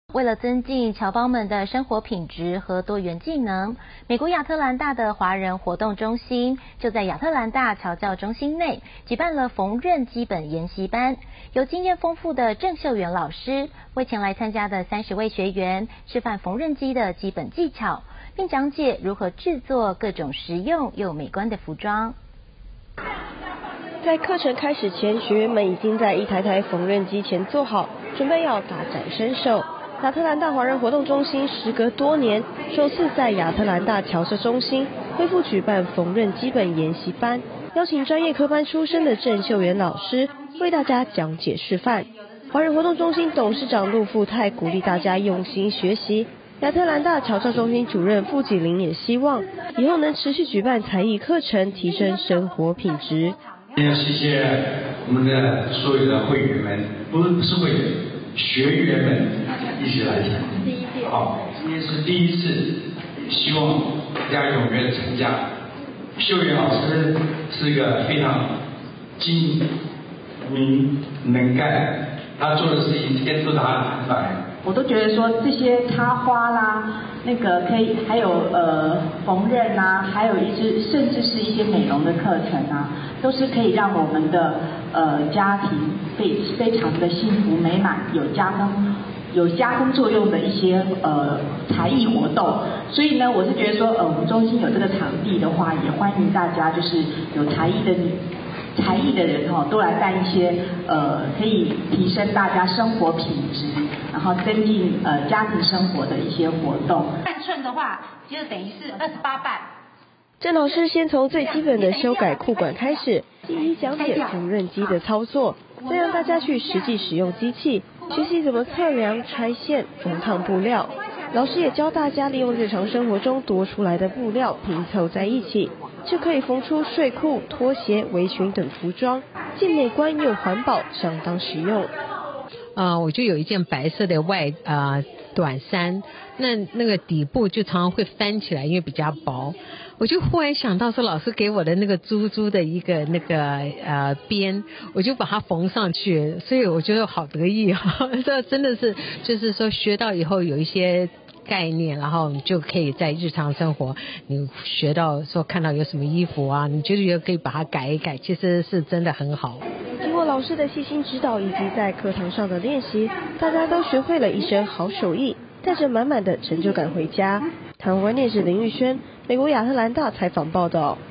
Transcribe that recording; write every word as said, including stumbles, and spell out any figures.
为了增进侨胞们的生活品质和多元技能，美国亚特兰大的华人活动中心就在亚特兰大侨教中心内举办了缝纫基本研习班，由经验丰富的郑秀元老师为前来参加的三十位学员示范缝纫机的基本技巧，并讲解如何制作各种实用又美观的服装。 在课程开始前，学员们已经在一台台缝纫机前坐好，准备要大展身手。亚特兰大华人活动中心时隔多年，首次在亚特兰大侨社中心恢复举办缝纫基本研习班，邀请专业科班出身的郑秀元老师为大家讲解示范。华人活动中心董事长陆富泰鼓励大家用心学习。亚特兰大侨社中心主任傅锦麟也希望以后能持续举办才艺课程，提升生活品质。 要谢谢我们的所有的会员们，不是不是会员，学员们一起来讲。好，今天是第一次，希望大家踊跃参加。秀元老师是一个非常精明能干，他做的事情天都他安排。 我都觉得说这些插花啦，那个可以，还有呃缝纫啊，还有一些甚至是一些美容的课程啊，都是可以让我们的呃家庭非非常的幸福美满，有加分有加分作用的一些呃才艺活动。所以呢，我是觉得说呃我们中心有这个场地的话，也欢迎大家就是有才艺的才艺的人哈、哦，都来办一些呃可以提升大家生活品质，然后增进呃家庭生活的一些活动。 半寸的话，就等于是二十八瓣。 郑老师先从最基本的修改裤管开始，一一讲解缝纫机的操作，再让大家去实际使用机器，学习怎么测量、拆线、缝烫布料。老师也教大家利用日常生活中多出来的布料拼凑在一起，就可以缝出睡裤、拖鞋、围裙等服装，既美观又环保，相当实用。 啊、呃，我就有一件白色的外啊、呃、短衫，那那个底部就常常会翻起来，因为比较薄。我就忽然想到说，老师给我的那个珠珠的一个那个呃边，我就把它缝上去，所以我觉得好得意哈。这真的是就是说学到以后有一些概念，然后你就可以在日常生活，你学到说看到有什么衣服啊，你就觉得可以把它改一改，其实是真的很好。 经过老师的细心指导以及在课堂上的练习，大家都学会了一身好手艺，带着满满的成就感回家。台湾电视林玉轩，美国亚特兰大采访报道。